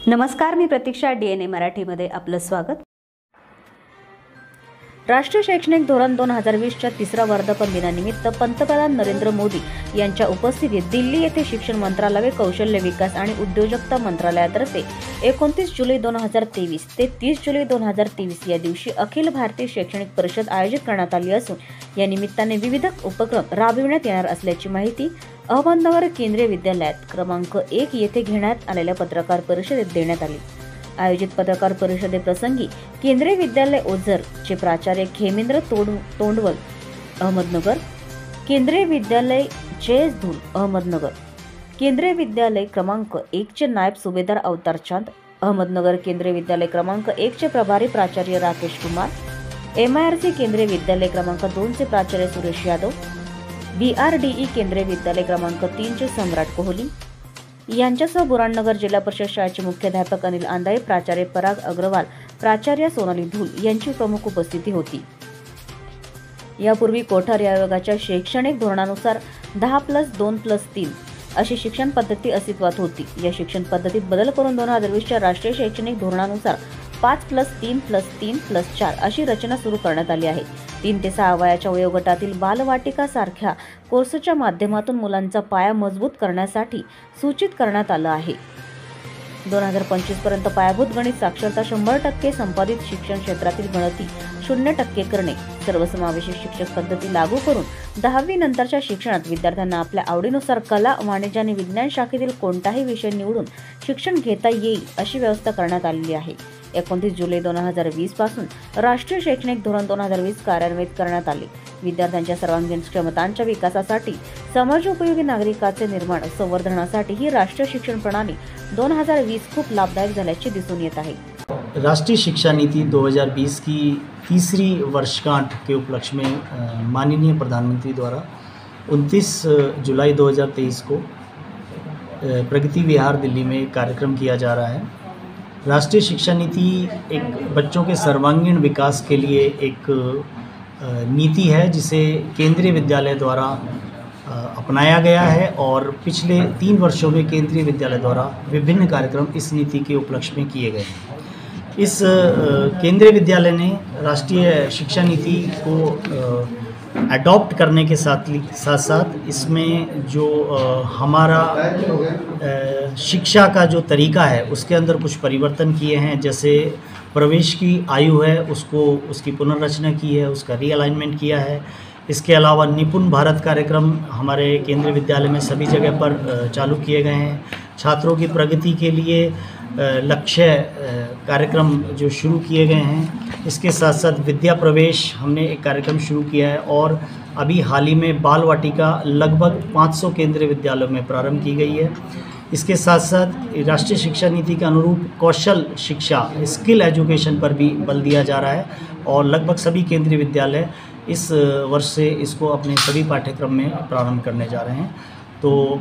नमस्कार, मी प्रतीक्षा. DNA मराठीमध्ये आपलं स्वागत. राष्ट्रीय शैक्षणिक धोरण 2020च्या तिसऱ्या वर्धापन दिनानिमित्त पंतप्रधान नरेंद्र मोदी यांच्या उपस्थितीत दिल्ली येथे शिक्षण मंत्रालय, कौशल्य विकास आणि उद्योजकता मंत्रालयातर्फे 29 जुलै 2023 ते 30 जुलै 2023 या दिवशी अखिल भारतीय शैक्षणिक परिषद आयोजित करण्यात आली असून या निमित्ताने विविध उपक्रम राबविण्यात येणार असल्याची माहिती अहमदनगर केंद्रीय विद्यालयात क्रमांक 1 येथे घेण्यात आलेल्या पत्रकार परिषदेत देण्यात आली. आयोजित पत्रकार परिषदेप्रसंगी केंद्रीय विद्यालय ओझर चे प्राचार्य खेमेंद्र तोंडवल अहमदनगर, केंद्रीय विद्यालय जयस धूल अहमदनगर, केंद्रीय विद्यालय क्रमांक 1 चे नायब सुभेदार अवतार चांद अहमदनगर, केंद्रीय विद्यालय क्रमांक 1 चे प्रभारी प्राचार्य राकेश कुमार, MIRC केंद्रीय विद्यालय क्रमांक 2 चे प्राचार्य सुरेश यादव, BRDE केंद्रीय विद्यालय क्रमांक 3 चे सम्राट कोहली यांच्यासह बुराणनगर जिल्हा परिषद शाळेचे मुख्याध्यापक अनिल आंदाळे, प्राचार्य पराग अग्रवाल, प्राचार्य सोनाली धूल यांची प्रमुख उपस्थिती होती. यापूर्वी कोठारी आयोगाच्या शैक्षणिक धोरणानुसार 10+2+3 अशी शिक्षण पद्धती अस्तित्वात होती. या शिक्षण पद्धतीत बदल करून 2020च्या राष्ट्रीय शैक्षणिक धोरणानुसार 5+3+3+4 अशी रचना सुरू करण्यात आली आहे. 3 ते 6 वयाच्या वयोगटातील बालवाटिका सारख्या कोर्सच्या माध्यमातून मुलांचा पाया मजबूत करण्यासाठी सूचित करण्यात आलं आहे. 2025 पर्यंत पायाभूत गणित साक्षरता 100% संपादित शिक्षण क्षेत्रातील गणती 0% करणे, सर्वसमावेशक शिक्षक पद्धती लागू करून 10वी नंतरच्या शिक्षणात विद्यार्थ्यांना आपल्या आवडीनुसार कला, वाणिज्य आणि विज्ञान शाखेतील कोणताही विषय निवडून शिक्षण घेता येईल अशी व्यवस्था करण्यात आलेली आहे. 29 जुलै 2020 पासून राष्ट्रीय शैक्षणिक धोरण 2020 कार्यान्वित करण्यात आले. विद्यार्थ्यांच्या सर्वांगीण क्षमतांच्या विकासासाठी, समाजोपयोगी नागरिकाचे निर्माण, संवर्धनासाठी ही राष्ट्रीय शिक्षण प्रणाली 2020 खूप लाभदायक झाल्याचे दिसून येत आहे. राष्ट्रीय शिक्षा नीति 2020 की तीसरी वर्षगांठ के उपलक्ष्य में माननीय प्रधानमंत्री द्वारा 29 जुलाई 2023 को प्रगति विहार दिल्ली में कार्यक्रम किया जा रहा है. राष्ट्रीय शिक्षा नीति एक बच्चों के सर्वांगीण विकास के लिए एक नीति है जिसे केंद्रीय विद्यालय द्वारा अपनाया गया है और पिछले 3 वर्षों में केंद्रीय विद्यालय द्वारा विभिन्न कार्यक्रम इस नीति के उपलक्ष्य में किए गए हैं. इस केंद्रीय विद्यालय ने राष्ट्रीय शिक्षा नीति को अडॉप्ट करने के साथ साथ इसमें जो हमारा शिक्षा का जो तरीका है उसके अंदर कुछ परिवर्तन किए हैं. जैसे प्रवेश की आयु है उसको उसकी पुनर्रचना की है, उसका रीअलाइनमेंट किया है. इसके अलावा निपुण भारत कार्यक्रम हमारे केंद्रीय विद्यालय में सभी जगह पर चालू किए गए हैं. छात्रों की प्रगति के लिए लक्ष्य कार्यक्रम जो शुरू किए गए हैं. इसके साथ साथ विद्या प्रवेश हमने एक कार्यक्रम शुरू किया है और अभी हाल ही में बाल वाटिका लगभग 500 केंद्रीय विद्यालयों में प्रारंभ की गई है. इसके साथ साथ राष्ट्रीय शिक्षा नीति के अनुरूप कौशल शिक्षा, स्किल एजुकेशन पर भी बल दिया जा रहा है और लगभग सभी केंद्रीय विद्यालय इस वर्ष से इसको अपने सभी पाठ्यक्रम में प्रारंभ करने जा रहे हैं. तो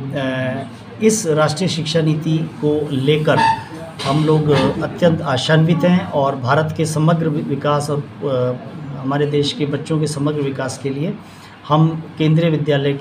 इस राष्ट्रीय शिक्षा नीति को लेकर हम लोग अत्यंत आशान्वित हैं और भारत के समग्र विकास और हमारे देश के बच्चों के समग्र विकास के लिए हम केंद्रीय विद्यालय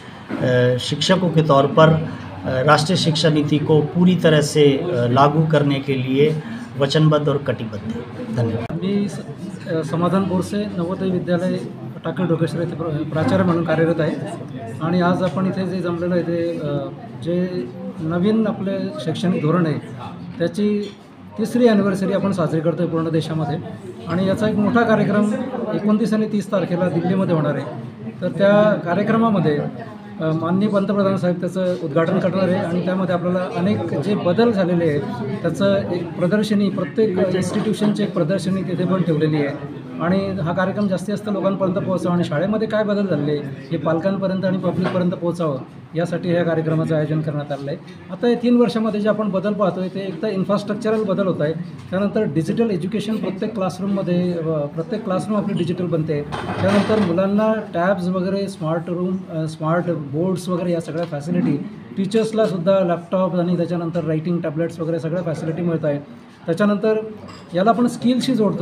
के शिक्षकों के तौर पर राष्ट्रीय शिक्षा नीति को पूरी तरह से लागू करने के लिए वचनबद्ध और कटिबद्ध हैं. धन्यवाद. मी समाधान बोर्ड से नवोदय विद्यालय टाकळी डोकेश्वर येथे प्राचार्य म्हणून कार्यरत आहे आणि आज आपण इथे जे जमलेलं आहे ते जे नवीन आपले शैक्षणिक धोरण आहे त्याची 3री ॲनिव्हर्सरी आपण साजरी करतो आहे पूर्ण देशामध्ये आणि याचा एक मोठा कार्यक्रम 29 आणि 30 तारखेला दिल्लीमध्ये होणार आहे. तर त्या कार्यक्रमामध्ये माननीय पंतप्रधान साहेब त्याचं उद्घाटन करणार आहे आणि त्यामध्ये आपल्याला अनेक जे बदल झालेले आहेत त्याचं एक प्रदर्शनी, प्रत्येक इन्स्टिट्यूशनची एक प्रदर्शनी तिथे पण ठेवलेली आहे आणि हा कार्यक्रम जास्तीत जास्त लोकांपर्यंत पोहोचावा आणि शाळेमध्ये काय बदल झाले हे पालकांपर्यंत आणि पब्लिकपर्यंत पोहोचावं यासाठी ह्या कार्यक्रमाचं आयोजन करण्यात आलेलं आहे. आता या 3 वर्षामध्ये जे आपण बदल पाहतोय ते एक तर इन्फ्रास्ट्रक्चरल बदल होत आहे, त्यानंतर डिजिटल एज्युकेशन प्रत्येक क्लासरूममध्ये प्रत्येक क्लासरूम आपली डिजिटल बनते. त्यानंतर मुलांना टॅब्स वगैरे, स्मार्ट बोर्ड्स वगैरे या सगळ्या फॅसिलिटी, टीचर्सला सुद्धा लॅपटॉप आणि त्याच्यानंतर रायटिंग टॅबलेट्स वगैरे सगळ्या फॅसिलिटी मिळत आहे. त्याच्यानंतर याला आपण स्किलशी जोडतो आहे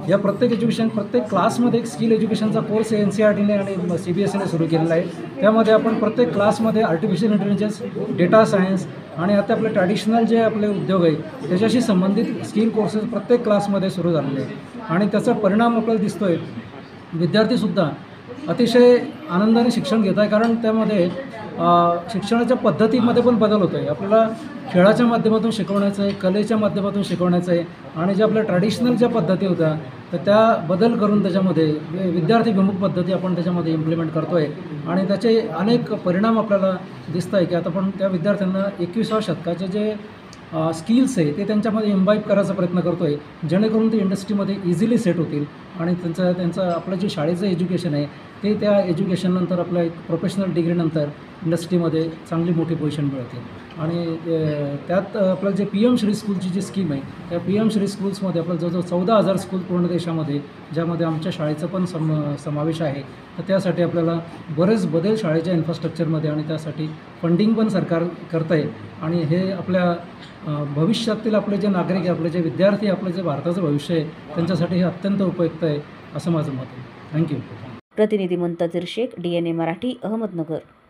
या प्रत्येक क्लासमध्ये एक स्किल एज्युकेशनचा कोर्स NCERTने आणि CBSEने सुरू केलेला आहे. त्यामध्ये आपण प्रत्येक क्लासमध्ये आर्टिफिशियल इंटेलिजन्स, डेटा सायन्स आणि आता आपले ट्रॅडिशनल जे आपले उद्योग आहे त्याच्याशी संबंधित स्किल कोर्सेस प्रत्येक क्लासमध्ये सुरू झालेले आहेत आणि त्याचा परिणाम आपल्याला दिसतो आहे. विद्यार्थीसुद्धा अतिशय आनंदाने शिक्षण घेत आहे, कारण त्यामध्ये शिक्षणाच्या पद्धतीमध्ये पण बदल होतो आहे. आपल्याला खेळाच्या माध्यमातून शिकवण्याचं आहे, कलेच्या माध्यमातून शिकवण्याचं आहे आणि ज्या आपल्या ट्रॅडिशनल ज्या पद्धती होत्या तर त्या बदल करून त्याच्यामध्ये विद्यार्थीभिमुख पद्धती आपण त्याच्यामध्ये इम्प्लिमेंट करतो आहे आणि त्याचे अनेक परिणाम आपल्याला दिसत आहे की आता पण त्या विद्यार्थ्यांना 21व्या शतकाचे जे स्किल्स आहे ते त्यांच्यामध्ये इम्बाईब करायचा प्रयत्न करतो आहे, जेणेकरून ते इंडस्ट्रीमध्ये इझिली सेट होतील आणि त्यांचं आपलं जे शाळेचं एज्युकेशन आहे ते त्या एज्युकेशननंतर आपल्या एक प्रोफेशनल डिग्रीनंतर इंडस्ट्रीमध्ये चांगली मोठी पोझिशन मिळतील. आणि त्यात आपलं जे PM श्री स्कूलची जी स्कीम आहे त्या PM श्री स्कूल्समध्ये आपलं जवळजवळ 14,000 स्कूल पूर्ण देशामध्ये, ज्यामध्ये आमच्या शाळेचं पण समावेश आहे. तर त्यासाठी आपल्याला बरेच बदल शाळेच्या इन्फ्रास्ट्रक्चरमध्ये आणि त्यासाठी फंडिंग पण सरकार करतं आहे आणि हे आपल्या भविष्यातील आपले जे नागरिक आहे, आपले जे विद्यार्थी, आपलं जे भारताचं भविष्य आहे त्यांच्यासाठी हे अत्यंत उपयुक्त आहे असं माझं मत आहे. थँक्यू. प्रतिनिधी मुंतजीर शेख, DNA मराठी, अहमदनगर.